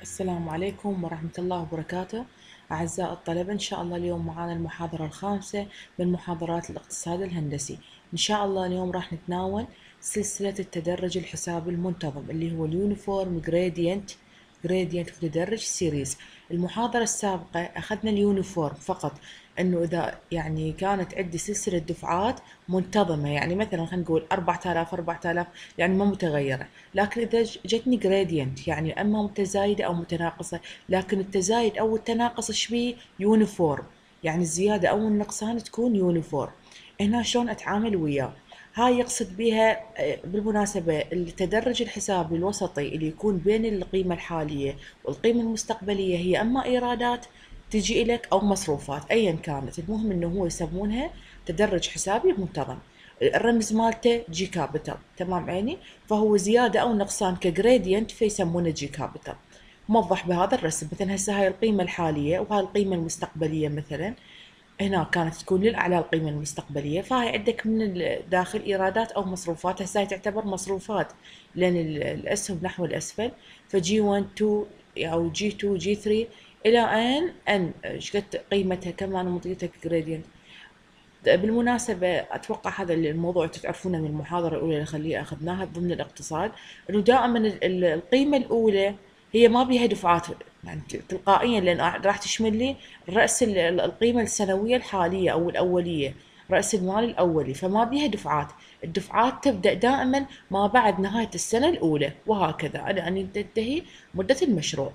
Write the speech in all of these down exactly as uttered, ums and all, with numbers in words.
السلام عليكم ورحمة الله وبركاته. أعزائي الطلبة، إن شاء الله اليوم معانا المحاضرة الخامسة من محاضرات الاقتصاد الهندسي. إن شاء الله اليوم راح نتناول سلسلة التدرج الحسابي المنتظم اللي هو اليونيفورم جريدينت جريدينت متدرج سيريز. المحاضرة السابقة أخذنا اليونيفورم فقط، إنه إذا يعني كانت عندي سلسلة دفعات منتظمة، يعني مثلا خلينا نقول أربعة آلاف أربعة آلاف يعني ما متغيرة، لكن إذا جتني جريدينت يعني أما متزايدة أو متناقصة، لكن التزايد أو التناقص شبيه يونيفورم، يعني الزيادة أو النقصان تكون يونيفورم. هنا شلون أتعامل وياه؟ هاي يقصد بها بالمناسبة التدرج الحسابي الوسطي اللي يكون بين القيمة الحالية والقيمة المستقبلية، هي أما إيرادات تجي إلك أو مصروفات أيا كانت، المهم إنه هو يسمونها تدرج حسابي منتظم. الرمز مالته جي كابيتال، تمام عيني؟ فهو زيادة أو نقصان كجريدينت فيسمونه جي كابيتال. موضح بهذا الرسم، مثلا هسه هاي القيمة الحالية وهاي القيمة المستقبلية، مثلا هنا كانت تكون للأعلى القيمة المستقبلية، فهاي عندك من الداخل إيرادات أو مصروفات. هسه هاي تعتبر مصروفات لأن الأسهم نحو الأسفل، فجي واحد تو أو جي تو جي ثري إلى أن أن ايش قد قيمتها، كم أنا مطيتك جريدينت. بالمناسبة أتوقع هذا الموضوع تعرفونه من المحاضرة الأولى اللي خليه أخذناها ضمن الاقتصاد، إنه دائما القيمة الأولى هي ما بيها دفعات، يعني تلقائيا، لأن راح تشمل لي رأس القيمة السنوية الحالية أو الأولية، رأس المال الأولي، فما بيها دفعات. الدفعات تبدأ دائما ما بعد نهاية السنة الأولى، وهكذا إلى أن تنتهي مدة المشروع.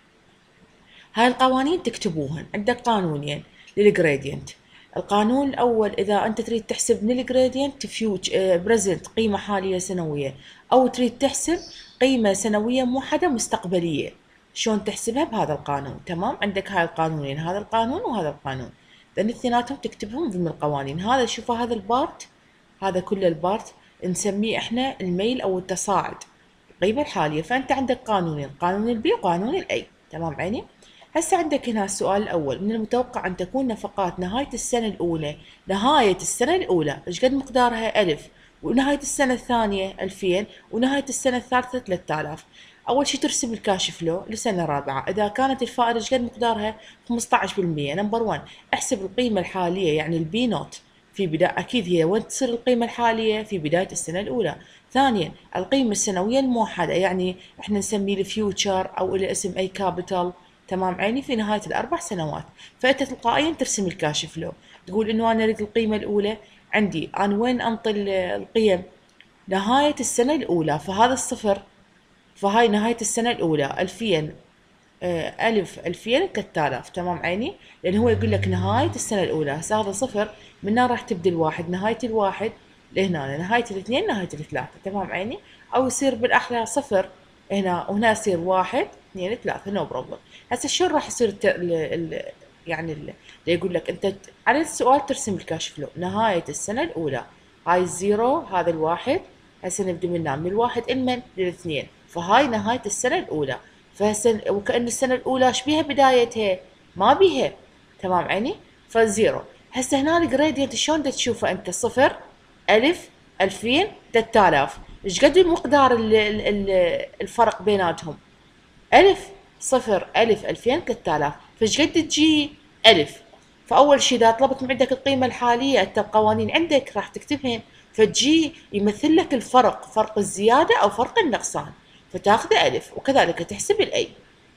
هاي القوانين تكتبوهن. عندك قانونين للجريدينت. القانون الأول إذا أنت تريد تحسب من الجريدينت فيوتش بريزنت قيمة حالية سنوية، أو تريد تحسب قيمة سنوية موحدة مستقبلية، شلون تحسبها بهذا القانون. تمام، عندك هاي القانونين، هذا القانون وهذا القانون، لأن اثنيناتهم تكتبهم ضمن القوانين. هذا شوفوا هذا البارت، هذا كله البارت نسميه احنا الميل أو التصاعد القيمة الحالية. فأنت عندك قانونين، قانون البي وقانون الأي، تمام عيني؟ هسه عندك هنا السؤال الأول: من المتوقع أن تكون نفقات نهاية السنة الأولى، نهاية السنة الأولى إيش قد مقدارها ألف، ونهاية السنة الثانية ألفين، ونهاية السنة الثالثة ثلاثة آلاف. أول شي ترسم الكاش فلو لسنة رابعة. إذا كانت الفائدة إيش قد مقدارها خمسة عشر بالمئة، نمبر واحد احسب القيمة الحالية يعني البي نوت في بداية، أكيد هي وين تصير القيمة الحالية في بداية السنة الأولى. ثانيا القيمة السنوية الموحدة، يعني احنا نسميه الفيوتشر أو إلى اسم أي كابيتال، تمام عيني، في نهاية الأربع سنوات. فأنت تلقائيا ترسم الكاش فلو، تقول إنه أنا أريد القيمة الأولى، عندي أنا وين أنطي القيم؟ نهاية السنة الأولى، فهذا الصفر، فهاي نهاية السنة الأولى ألفين، آه، ألف ألفين ثلاثة آلاف، تمام عيني؟ لأن هو يقول لك نهاية السنة الأولى. هسه هذا صفر، من هنا راح تبدي الواحد، نهاية الواحد لهنا، نهاية الاثنين، نهاية الثلاثة، تمام عيني؟ أو يصير بالأحرى صفر هنا، وهنا يصير واحد اثنين ثلاثة، نو بروبلم. هسه شلون راح يصير الت... ال... ال... يعني ال... يقول لك أنت على السؤال ترسم الكاش فلو نهاية السنة الأولى. هاي الزيرو، هذا الواحد، هسه نبدي من هنا، من الواحد إلمن للاثنين، فهاي نهاية السنة الأولى. فهسه وكأن السنة الأولى ايش بيها بدايتها؟ ما بيها، تمام عيني؟ فزيرو. هسه هنا الجريدينت شلون تشوفه أنت؟ صفر، ألف، ألفين، ثلاثة آلاف. ايش قد المقدار ال ال الفرق بيناتهم؟ ألف. صفر، ألف، ألفين، ثلاثة آلاف، فايش قد تجي؟ ألف. فأول شي إذا طلبت من عندك القيمة الحالية، أنت القوانين عندك راح تكتبهن، فتجي يمثل لك الفرق، فرق الزيادة أو فرق النقصان، فتاخذ ألف، وكذلك تحسب الأي.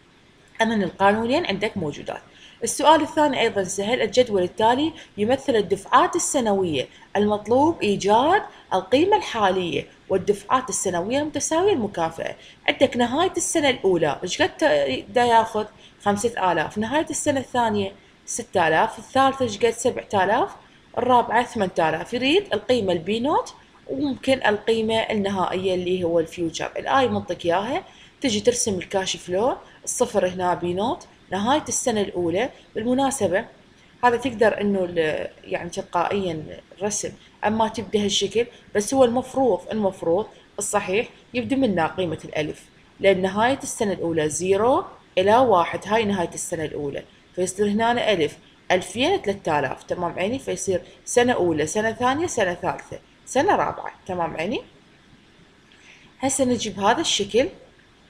أمن القانونين عندك موجودات. السؤال الثاني أيضا سهل: الجدول التالي يمثل الدفعات السنوية المطلوب إيجاد القيمة الحالية والدفعات السنوية المتساوية المكافئة. عندك نهاية السنة الأولى إيش قد دا ياخذ؟ خمسة آلاف. نهاية السنة الثانية ستة آلاف. الثالثة إيش قد؟ سبعة آلاف. الرابعة ثمانية آلاف. يريد القيمة البي نوت، وممكن القيمة النهائية اللي هو الفيوتشر. الآي منطق إياها، تجي ترسم الكاش فلو، الصفر هنا بي نوت، نهاية السنة الأولى. بالمناسبة هذا تقدر انه يعني تلقائيا الرسم اما تبدي هالشكل، بس هو المفروض المفروض الصحيح يبدي منا قيمة الألف، لأن نهاية السنة الأولى زيرو إلى واحد، هاي نهاية السنة الأولى، فيصير هنا ألف، ألفين، ثلاثة آلاف، تمام عيني؟ فيصير سنة أولى، سنة ثانية، سنة ثالثة، سنة رابعة، تمام عيني؟ هسه نجي بهذا الشكل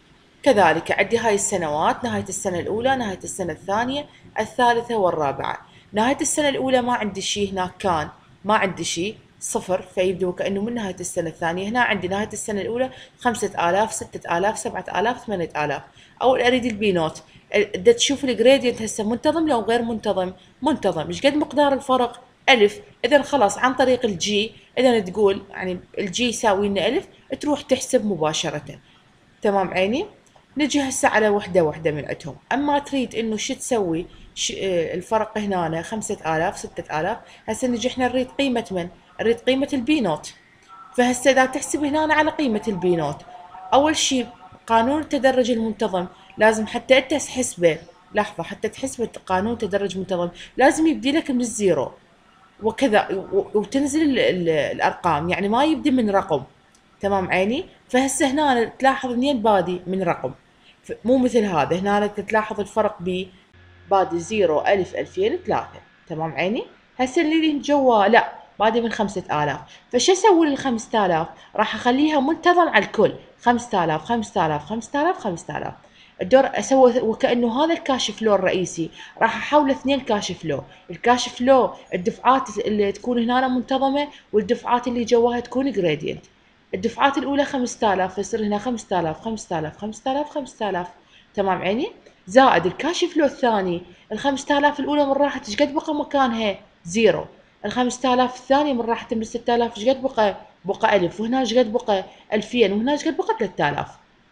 كذلك عندي هاي السنوات، نهاية السنة الأولى، نهاية السنة الثانية، الثالثة والرابعة. نهاية السنة الأولى ما عندي شيء، هناك كان ما عندي شيء صفر، فيبدو كأنه من نهاية السنة الثانية. هنا عندي نهاية السنة الأولى خمسة آلاف، ستة آلاف، سبعة آلاف، ثمانية آلاف. أول أريد البي نوت. بدها تشوف الجريدينت هسه منتظم لو غير منتظم. منتظم. ايش قد مقدار الفرق؟ ألف. إذا خلاص عن طريق الجي، إذا تقول يعني الجي يساوي لنا ألف، تروح تحسب مباشرة. تمام عيني. نجي هسه على وحدة وحدة من عندهم. أما تريد إنه شو تسوي ش... آه، الفرق هنا خمسة آلاف، ستة آلاف. هسه نجي إحنا نريد قيمة من؟ نريد قيمة البي نوت. فهسه إذا تحسب هنا على قيمة البي نوت، أول شيء قانون التدرج المنتظم لازم حتى أنت تحسبه. لحظة، حتى تحسب قانون تدرج منتظم لازم يبدي لك من الزيرو وكذا، وتنزل ال ال الأرقام، يعني ما يبدي من رقم. تمام عيني. فهسه هنا تلاحظ منين بادي؟ من رقم، مو مثل هذا. هنا تلاحظ الفرق ب بادي زيرو، ألف، ألفين، ثلاثة. تمام عيني. هسه اللي جوا لا، بادي من خمسة آلاف. فش اسوي للخمسة آلاف؟ راح اخليها منتظم على الكل. خمسة آلاف، خمسة آلاف، خمسة آلاف، خمسة آلاف. الدور اسوي وكانه هذا الكاش فلو الرئيسي، راح احوله اثنين كاش فلو. الكاش فلو الدفعات اللي تكون هنا منتظمه، والدفعات اللي جواها تكون جريدينت. الدفعات الاولى خمسة آلاف، فيصير هنا خمسة آلاف، خمسة آلاف، خمسة آلاف، خمسة آلاف. تمام عيني. زائد الكاش فلو الثاني. ال خمسة آلاف الاولى من راحت ايش قد بقى مكانها؟ زيرو. ال خمسة آلاف الثانيه من راحت من ستة آلاف ايش قد بقى؟ بقى ألف. وهنا ايش قد بقى؟ ألفين. وهنا ايش قد بقى؟ ثلاثة آلاف.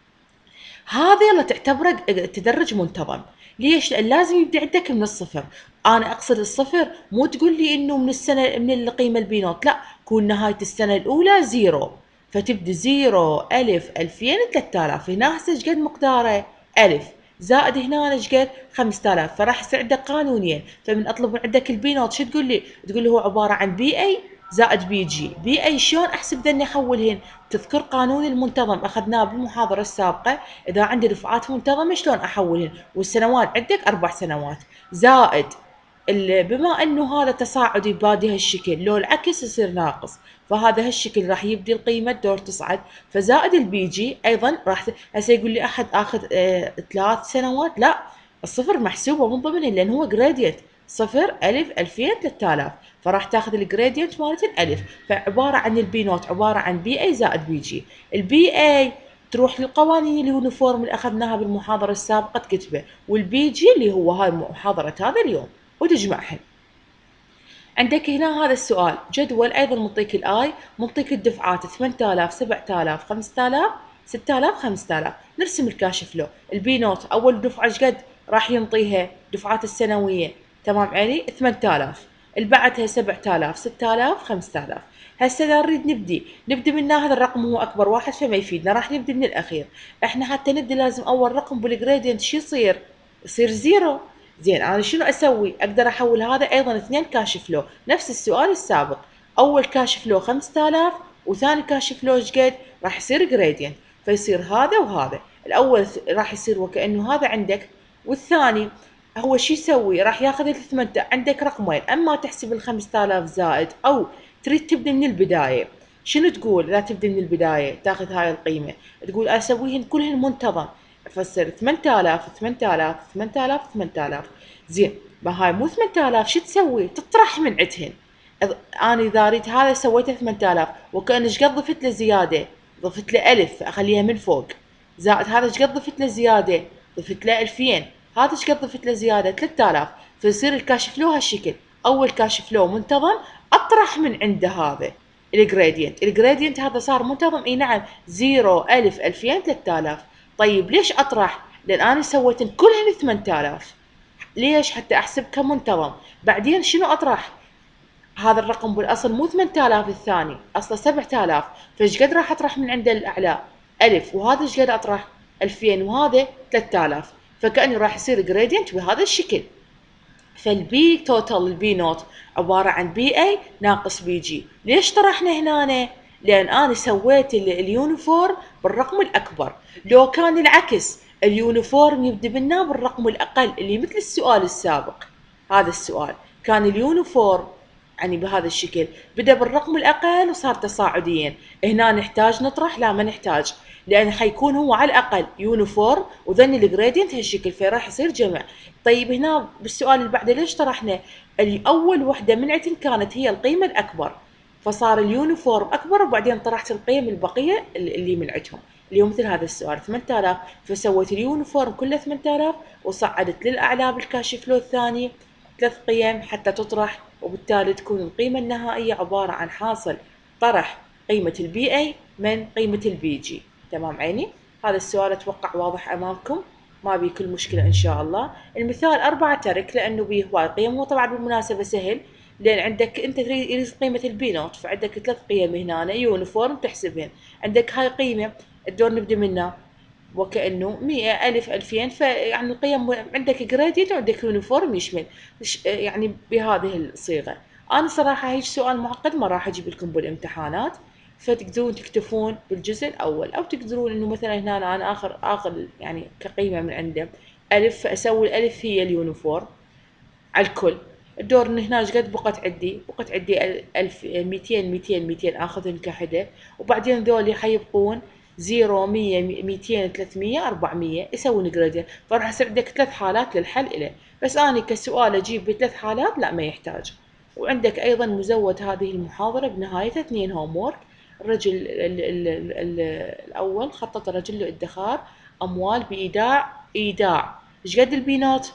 هذا يلا تعتبره تدرج منتظم. ليش؟ لان لازم يبدا عندك من الصفر. انا اقصد الصفر، مو تقول لي انه من السنه من القيمه البي نوت، لا، كون نهايه السنه الاولى زيرو، فتبدا زيرو، ألف، ألفين، ثلاثة آلاف. هنا هسه ايش قد مقداره؟ ألف. زائد هنا ايش قد؟ خمسة آلاف. فراح يصير عندك قانونين. فمن اطلب من عندك البي نوت شو تقول لي؟ تقول لي هو عباره عن بي اي زائد بي جي. بي اي شلون احسب ذني احولهن؟ تذكر قانون المنتظم اخذناه بالمحاضره السابقه. اذا عندي دفعات منتظمه شلون احولهن؟ والسنوات عندك اربع سنوات. زائد بما انه هذا تصاعدي بادي هالشكل، لو العكس يصير ناقص، فهذا هالشكل راح يبدي القيمه دور تصعد. فزائد البي جي ايضا راح. هسه يقول لي احد اخذ اه ثلاث سنوات، لا، الصفر محسوبه من ضمنهن لان هو جريدينت. صفر، ألف، ألفين، ثلاثة آلاف. فراح تاخذ الجريدينت مالت الألف. فعبارة عن البي نوت عبارة عن بي اي زائد بي جي. البي اي تروح للقوانين اليونيفورم اللي اخذناها بالمحاضرة السابقة تكتبه، والبي جي اللي هو هاي محاضرة هذا اليوم، وتجمعهن. عندك هنا هذا السؤال جدول ايضا منطيك الاي، منطيك الدفعات ثمانية آلاف، سبعة آلاف، خمسة آلاف، ستة آلاف، خمسة آلاف. نرسم الكاش فلو. البي نوت اول دفعة ايش قد راح ينطيها؟ دفعات السنوية. تمام عيني. ثمانية آلاف. اللي بعدها سبعة آلاف، ستة آلاف، خمسة آلاف. هسه اذا نريد نبدي نبدي من هذا الرقم هو اكبر واحد فما يفيدنا، راح نبدي من الاخير. احنا حتى نبدي لازم اول رقم بالجريدينت شو يصير؟ يصير زيرو. زين، انا شنو اسوي؟ اقدر احول هذا ايضا اثنين كاش فلو، نفس السؤال السابق. اول كاش فلو خمسة آلاف، وثاني كاش فلو ايش قد؟ راح يصير جريدينت. فيصير هذا وهذا. الاول راح يصير وكانه هذا عندك، والثاني هو شو يسوي؟ راح ياخذ الثمانية. عندك رقمين، اما تحسب ال خمسة آلاف زائد، او تريد تبدا من البدايه. شنو تقول اذا تبدا من البدايه تاخذ هاي القيمه؟ تقول اسويهن كلهن منتظم. فتصير ثمانية آلاف، ثمانية آلاف، ثمانية آلاف، ثمانية آلاف. زين، بهاي مو ثمانية آلاف شو تسوي؟ تطرح من عندهن. انا اذا اريد هذا سويته ثمانية آلاف، وكان ايش قد ضفت له زياده؟ ضفت له ألف، اخليها من فوق. زائد هذا ايش قد ضفت له زياده؟ ضفت له ألفين. هذا ايش قد ضفت له زياده؟ ثلاثة آلاف. فيصير الكاش فلو هالشكل. اول كاش فلو منتظم، اطرح من عنده هذا الجريدينت. الجريدينت هذا صار منتظم، اي نعم، زيرو، ألف، ألفين، ثلاثة آلاف. طيب ليش اطرح؟ لان انا سويت كلهن ثمانية آلاف. ليش؟ حتى احسب كمنتظم. بعدين شنو اطرح؟ هذا الرقم بالاصل مو ثمانية آلاف، الثاني اصله سبعة آلاف. فايش قد راح اطرح من عند الاعلى؟ ألف. وهذا ايش قد اطرح؟ ألفين. وهذا ثلاثة آلاف. فكأنه راح يصير جريدينت بهذا الشكل. فالبي توتال، البي نوت عبارة عن بي اي ناقص بي جي. ليش طرحنا هنا؟ لان انا سويت اليونيفورم بالرقم الاكبر. لو كان العكس، اليونيفورم يبدي بنا بالرقم الاقل، اللي مثل السؤال السابق. هذا السؤال كان اليونيفورم يعني بهذا الشكل، بدأ بالرقم الأقل وصار تصاعديا. هنا نحتاج نطرح؟ لا ما نحتاج، لأن حيكون هو على الأقل يونيفورم وذن الجريدينت هالشكل، فراح يصير جمع. طيب هنا بالسؤال اللي بعده ليش طرحنا؟ أول وحدة من عندنا كانت هي القيمة الأكبر، فصار اليونيفورم أكبر، وبعدين طرحت القيم البقية اللي من عندهم، اللي هو مثل هذا السؤال ثمانية آلاف، فسويت اليونيفورم كله ثمانية آلاف، وصعدت للأعلى بالكاشف فلو الثاني ثلاث قيم حتى تطرح، وبالتالي تكون القيمة النهائية عبارة عن حاصل طرح قيمة البي اي من قيمة البي جي. تمام عيني؟ هذا السؤال اتوقع واضح امامكم، ما بيه كل مشكلة ان شاء الله. المثال أربعة ترك لانه بيه هواي قيم، هو طبعا بالمناسبة سهل، لان عندك انت تريد قيمة البي نوت، فعندك ثلاث قيم هنا يونيفورم تحسبهن، عندك هاي قيمة الدور نبدا منها وكأنه مئة ألف ألفين، فيعني القيم عندك جريدينت وعندك يونيفورم يشمل يعني بهذه الصيغة. أنا صراحة هيك سؤال معقد ما راح أجيب لكم بالامتحانات، فتقدرون تكتفون بالجزء الأول، أو تقدرون إنه مثلا هنا أنا آخر آخر يعني كقيمة من عنده ألف، فأسوي الألف هي اليونيفورم على الكل. الدور إن هنا قد بقت عندي؟ بقت عندي ألف، ميتين ميتين ميتين آخذهم كحدة، وبعدين ذولي حيبقون زيرو مية ميتين ثلاثمية أربعمية يسوون جريدينت، فراح يصير عندك ثلاث حالات للحل إله. بس أنا كسؤال أجيب بثلاث حالات لا ما يحتاج. وعندك أيضا مزود هذه المحاضرة بنهايتها اثنين هوم وورك. الرجل ال ال ال ال الأول خطط رجل لادخار أموال بإيداع إيداع إيش قد البينات؟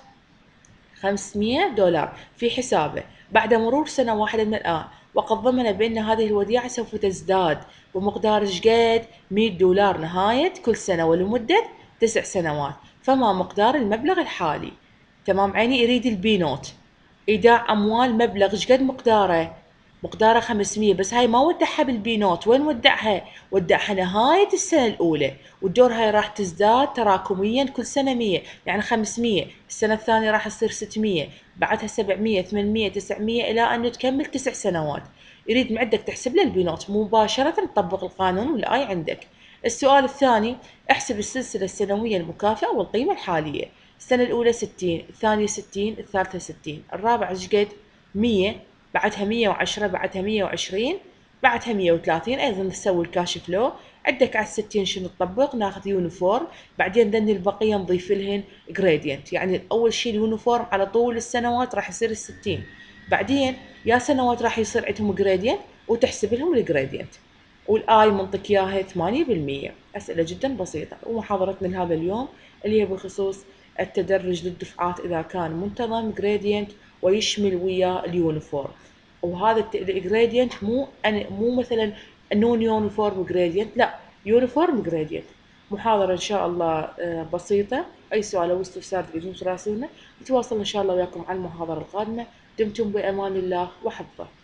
خمسمية دولار في حسابه بعد مرور سنة واحدة من الآن، وقد ضمن بأن هذه الوديعة سوف تزداد بمقدار جد مئة دولار نهاية كل سنة ولمدة تسع سنوات، فما مقدار المبلغ الحالي؟ تمام عيني؟ يريد البي نوت، إيداع أموال مبلغ قد مقداره؟ مقدارها خمسمية، بس هاي ما ودعها بالبي نوت، وين ودعها؟ ودعها نهاية السنة الأولى، والدور هاي راح تزداد تراكميا كل سنة مية، يعني خمسمية، السنة الثانية راح تصير ستمية، بعدها سبعمية ثمانمية تسعمية إلى أن تكمل تسع سنوات. يريد من عندك تحسب له البي نوت مباشرة، تطبق القانون والآي عندك. السؤال الثاني، احسب السلسلة السنوية المكافئة والقيمة الحالية. السنة الأولى ستين، الثانية ستين، الثالثة ستين، الرابعة ايش قد؟ مية، بعدها مية وعشرة، بعدها مية وعشرين، بعدها مية وثلاثين، أيضا نسوي الكاش فلو. عندك على الستين شنو نطبق؟ ناخذ يونيفورم، بعدين ذن البقية نضيف لهن جريدينت، يعني أول شيء اليونيفورم على طول السنوات راح يصير الستين، بعدين يا سنوات راح يصير عندهم جريدينت وتحسب لهم الجريدينت، والآي منطق إياها ثمانية بالمية. أسئلة جدا بسيطة. ومحاضرتنا لهذا اليوم اللي هي بخصوص التدرج للدفعات إذا كان منتظم جريدينت ويشمل ويا اليونيفورم. وهذا الجريدينت مو أنا مو مثلا نون يونيفورم جريدينت، لا يونيفورم جريدينت. محاضرة إن شاء الله آه، بسيطة. أي سؤال أو استفسار تقدرون تراسلونا. نتواصل إن شاء الله وياكم على المحاضرة القادمة. دمتم بأمان الله وحفظه.